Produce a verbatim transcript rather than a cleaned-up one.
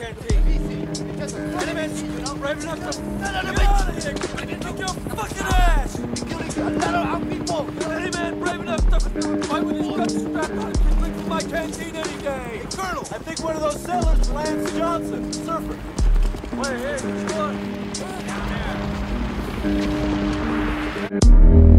canteen. Any man brave enough to get out of here! Kick your fucking ass! Any man brave enough to fight with his guns strapped on can drink from my canteen any day! Hey, Colonel, I think one of those sailors is Lance Johnson, surfer. Wait, hey, which one? Yeah.